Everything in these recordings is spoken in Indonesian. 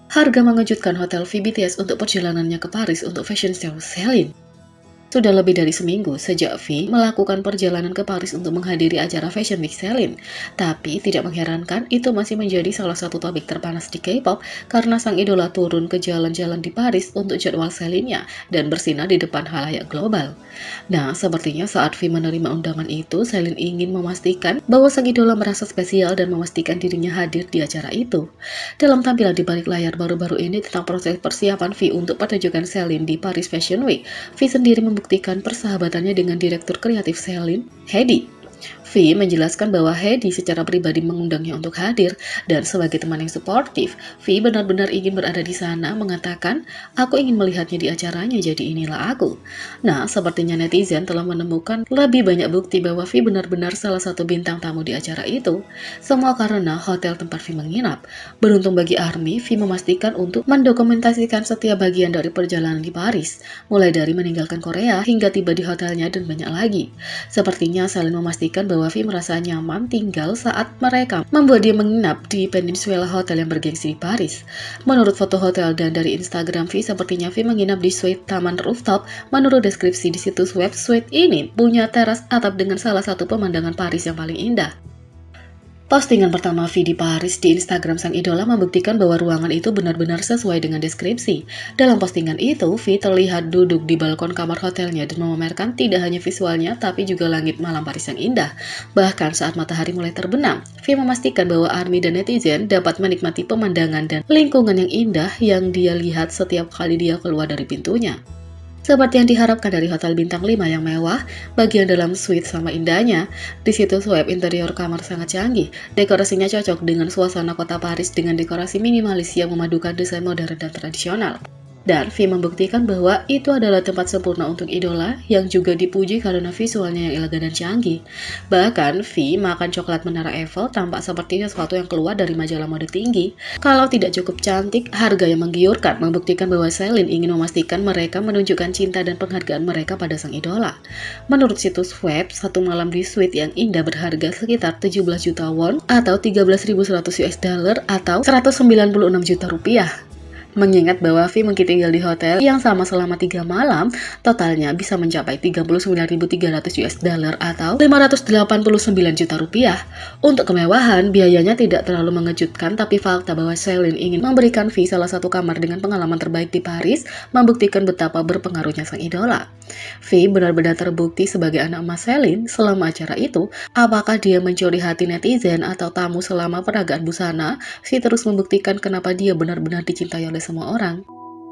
Harga mengejutkan hotel V BTS untuk perjalanannya ke Paris untuk fashion show Celine. Sudah lebih dari seminggu sejak V melakukan perjalanan ke Paris untuk menghadiri acara Fashion Week Celine. Tapi tidak mengherankan, itu masih menjadi salah satu topik terpanas di K-pop karena sang idola turun ke jalan-jalan di Paris untuk jadwal Celine-nya dan bersinar di depan halayak global. Nah, sepertinya saat V menerima undangan itu, Celine ingin memastikan bahwa sang idola merasa spesial dan memastikan dirinya hadir di acara itu. Dalam tampilan di balik layar baru-baru ini tentang proses persiapan V untuk pertunjukan Celine di Paris Fashion Week, V sendiri membuktikan persahabatannya dengan direktur kreatif Celine, Hedi. V menjelaskan bahwa Hedi secara pribadi mengundangnya untuk hadir, dan sebagai teman yang suportif, V benar-benar ingin berada di sana, mengatakan, "Aku ingin melihatnya di acaranya, jadi inilah aku." Nah, sepertinya netizen telah menemukan lebih banyak bukti bahwa V benar-benar salah satu bintang tamu di acara itu. Semua karena hotel tempat V menginap. Beruntung bagi ARMY, V memastikan untuk mendokumentasikan setiap bagian dari perjalanan di Paris, mulai dari meninggalkan Korea hingga tiba di hotelnya dan banyak lagi. Sepertinya Celine memastikan bahwa V merasa nyaman tinggal saat mereka membuat dia menginap di Peninsula Hotel yang bergengsi di Paris. Menurut foto hotel dan dari Instagram V, sepertinya V menginap di suite taman rooftop. Menurut deskripsi di situs web, suite ini punya teras atap dengan salah satu pemandangan Paris yang paling indah. Postingan pertama V di Paris di Instagram sang idola membuktikan bahwa ruangan itu benar-benar sesuai dengan deskripsi. Dalam postingan itu, V terlihat duduk di balkon kamar hotelnya dan memamerkan tidak hanya visualnya tapi juga langit malam Paris yang indah. Bahkan saat matahari mulai terbenam, V memastikan bahwa ARMY dan netizen dapat menikmati pemandangan dan lingkungan yang indah yang dia lihat setiap kali dia keluar dari pintunya. Seperti yang diharapkan dari hotel bintang 5 yang mewah, bagian dalam suite sama indahnya. Di situs web, interior kamar sangat canggih. Dekorasinya cocok dengan suasana kota Paris dengan dekorasi minimalis yang memadukan desain modern dan tradisional. Dan V membuktikan bahwa itu adalah tempat sempurna untuk idola yang juga dipuji karena visualnya yang elegan dan canggih. Bahkan V makan coklat menara Eiffel tampak seperti sesuatu yang keluar dari majalah mode tinggi. Kalau tidak cukup cantik, harga yang menggiurkan membuktikan bahwa Celine ingin memastikan mereka menunjukkan cinta dan penghargaan mereka pada sang idola. Menurut situs web, satu malam di suite yang indah berharga sekitar 17 juta won atau 13.100 US dollar atau 196 juta rupiah. Mengingat bahwa V mungkin tinggal di hotel yang sama selama 3 malam, totalnya bisa mencapai 39.300 US dollar atau 589 juta rupiah. Untuk kemewahan, biayanya tidak terlalu mengejutkan, tapi fakta bahwa Celine ingin memberikan V salah satu kamar dengan pengalaman terbaik di Paris membuktikan betapa berpengaruhnya sang idola. V benar-benar terbukti sebagai anak emas Celine selama acara itu. Apakah dia mencuri hati netizen atau tamu selama peragaan busana? V terus membuktikan kenapa dia benar-benar dicintai oleh semua orang.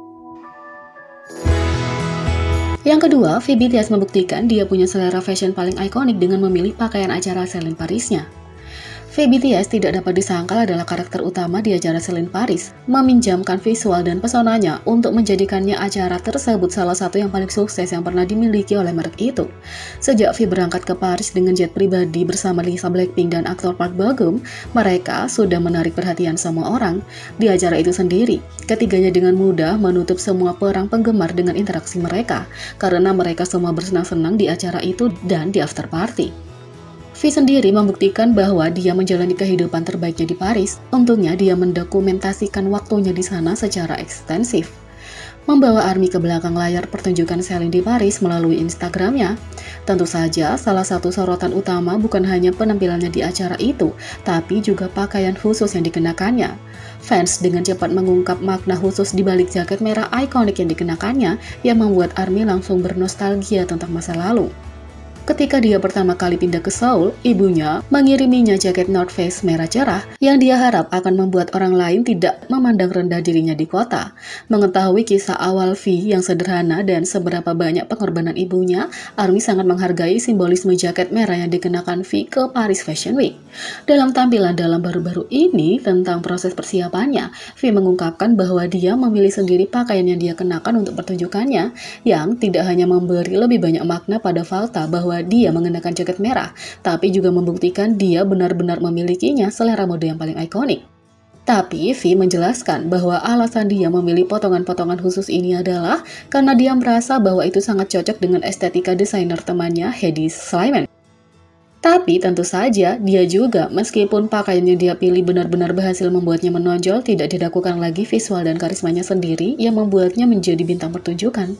Yang kedua, V BTS membuktikan dia punya selera fashion paling ikonik dengan memilih pakaian acara Celine Parisnya. V BTS tidak dapat disangkal adalah karakter utama di acara Celine Paris, meminjamkan visual dan pesonanya untuk menjadikannya acara tersebut salah satu yang paling sukses yang pernah dimiliki oleh merek itu. Sejak V berangkat ke Paris dengan jet pribadi bersama Lisa Blackpink dan aktor Park Bo Gum, mereka sudah menarik perhatian semua orang. Di acara itu sendiri, ketiganya dengan mudah menutup semua perang penggemar dengan interaksi mereka, karena mereka semua bersenang-senang di acara itu dan di after party. V sendiri membuktikan bahwa dia menjalani kehidupan terbaiknya di Paris. Untungnya dia mendokumentasikan waktunya di sana secara ekstensif. Membawa ARMY ke belakang layar pertunjukan Celine di Paris melalui Instagramnya. Tentu saja, salah satu sorotan utama bukan hanya penampilannya di acara itu, tapi juga pakaian khusus yang dikenakannya. Fans dengan cepat mengungkap makna khusus di balik jaket merah ikonik yang dikenakannya, yang membuat ARMY langsung bernostalgia tentang masa lalu. Ketika dia pertama kali pindah ke Seoul, ibunya mengiriminya jaket North Face merah cerah yang dia harap akan membuat orang lain tidak memandang rendah dirinya di kota. Mengetahui kisah awal V yang sederhana dan seberapa banyak pengorbanan ibunya, ARMY sangat menghargai simbolisme jaket merah yang dikenakan V ke Paris Fashion Week. Dalam tampilan dalam baru-baru ini tentang proses persiapannya, V mengungkapkan bahwa dia memilih sendiri pakaian yang dia kenakan untuk pertunjukannya, yang tidak hanya memberi lebih banyak makna pada fakta bahwa dia mengenakan jaket merah, tapi juga membuktikan dia benar-benar memilikinya selera mode yang paling ikonik. Tapi V menjelaskan bahwa alasan dia memilih potongan-potongan khusus ini adalah karena dia merasa bahwa itu sangat cocok dengan estetika desainer temannya Hedi Slimane. Tapi tentu saja dia juga, meskipun pakaian yang dia pilih benar-benar berhasil membuatnya menonjol, tidak diragukan lagi visual dan karismanya sendiri yang membuatnya menjadi bintang pertunjukan.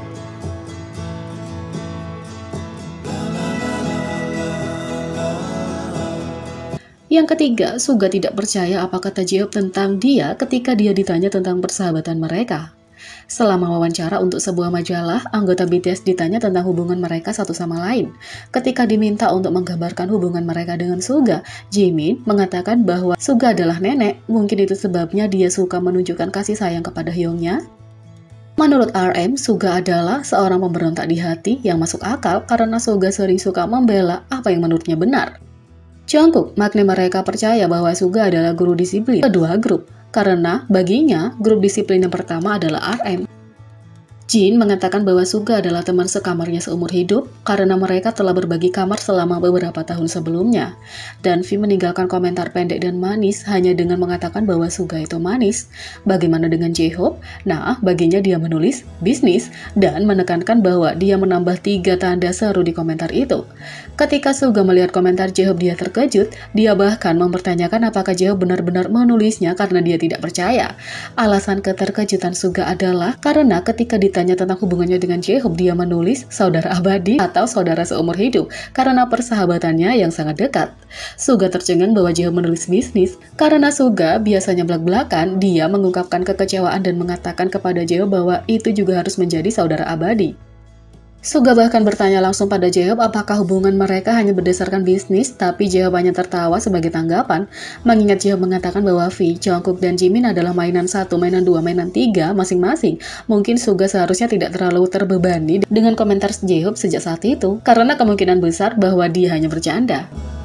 Yang ketiga, Suga tidak percaya apa kata Jeop tentang dia ketika dia ditanya tentang persahabatan mereka. Selama wawancara untuk sebuah majalah, anggota BTS ditanya tentang hubungan mereka satu sama lain. Ketika diminta untuk menggambarkan hubungan mereka dengan Suga, Jimin mengatakan bahwa Suga adalah nenek. Mungkin itu sebabnya dia suka menunjukkan kasih sayang kepada Hyungnya. Menurut RM, Suga adalah seorang pemberontak di hati yang masuk akal karena Suga sering suka membela apa yang menurutnya benar. Jungkook, makna mereka percaya bahwa Suga adalah guru disiplin kedua grup, karena baginya grup disiplin yang pertama adalah RM. Jin mengatakan bahwa Suga adalah teman sekamarnya seumur hidup karena mereka telah berbagi kamar selama beberapa tahun sebelumnya. Dan V meninggalkan komentar pendek dan manis hanya dengan mengatakan bahwa Suga itu manis. Bagaimana dengan J-Hope? Nah, baginya dia menulis bisnis dan menekankan bahwa dia menambah 3 tanda seru di komentar itu. Ketika Suga melihat komentar J-Hope, dia terkejut. Dia bahkan mempertanyakan apakah J-Hope benar-benar menulisnya karena dia tidak percaya. Alasan keterkejutan Suga adalah karena ketika ditanya tentang hubungannya dengan J-Hope, dia menulis saudara abadi atau saudara seumur hidup karena persahabatannya yang sangat dekat. Suga tercengang bahwa J-Hope menulis bisnis. Karena Suga biasanya belak-belakan, dia mengungkapkan kekecewaan dan mengatakan kepada J-Hope bahwa itu juga harus menjadi saudara abadi. Suga bahkan bertanya langsung pada J-Hope apakah hubungan mereka hanya berdasarkan bisnis, tapi J-Hope hanya tertawa sebagai tanggapan. Mengingat J-Hope mengatakan bahwa V, Jungkook, dan Jimin adalah mainan 1, mainan 2, mainan 3 masing-masing. Mungkin Suga seharusnya tidak terlalu terbebani dengan komentar J-Hope sejak saat itu, karena kemungkinan besar bahwa dia hanya bercanda.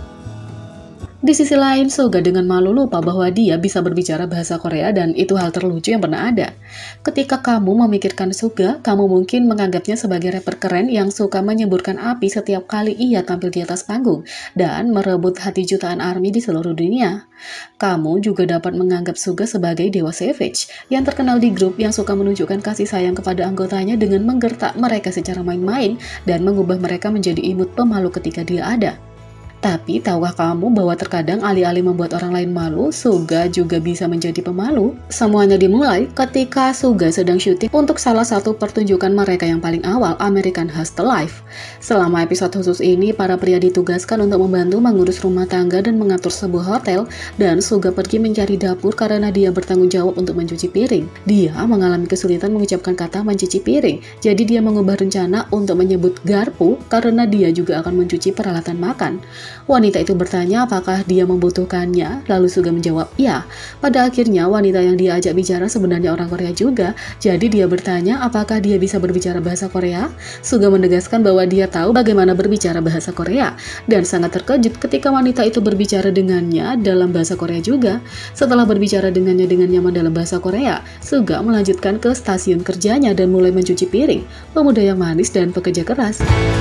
Di sisi lain, Suga dengan malu lupa bahwa dia bisa berbicara bahasa Korea dan itu hal terlucu yang pernah ada. Ketika kamu memikirkan Suga, kamu mungkin menganggapnya sebagai rapper keren yang suka menyemburkan api setiap kali ia tampil di atas panggung dan merebut hati jutaan ARMY di seluruh dunia. Kamu juga dapat menganggap Suga sebagai dewa savage yang terkenal di grup yang suka menunjukkan kasih sayang kepada anggotanya dengan menggertak mereka secara main-main dan mengubah mereka menjadi imut pemalu ketika dia ada. Tapi tahukah kamu bahwa terkadang alih-alih membuat orang lain malu, Suga juga bisa menjadi pemalu? Semuanya dimulai ketika Suga sedang syuting untuk salah satu pertunjukan mereka yang paling awal, American Hustle Life. Selama episode khusus ini, para pria ditugaskan untuk membantu mengurus rumah tangga dan mengatur sebuah hotel, dan Suga pergi mencari dapur karena dia bertanggung jawab untuk mencuci piring. Dia mengalami kesulitan mengucapkan kata mencuci piring, jadi dia mengubah rencana untuk menyebut garpu karena dia juga akan mencuci peralatan makan. Wanita itu bertanya apakah dia membutuhkannya, lalu Suga menjawab ya. Pada akhirnya wanita yang dia ajak bicara sebenarnya orang Korea juga, jadi dia bertanya apakah dia bisa berbicara bahasa Korea. Suga menegaskan bahwa dia tahu bagaimana berbicara bahasa Korea, dan sangat terkejut ketika wanita itu berbicara dengannya dalam bahasa Korea juga. Setelah berbicara dengannya dengan nyaman dalam bahasa Korea, Suga melanjutkan ke stasiun kerjanya dan mulai mencuci piring, pemuda yang manis dan pekerja keras.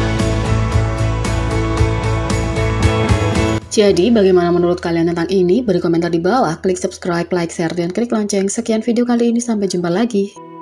Jadi, bagaimana menurut kalian tentang ini? Beri komentar di bawah, klik subscribe, like, share, dan klik lonceng. Sekian video kali ini, sampai jumpa lagi.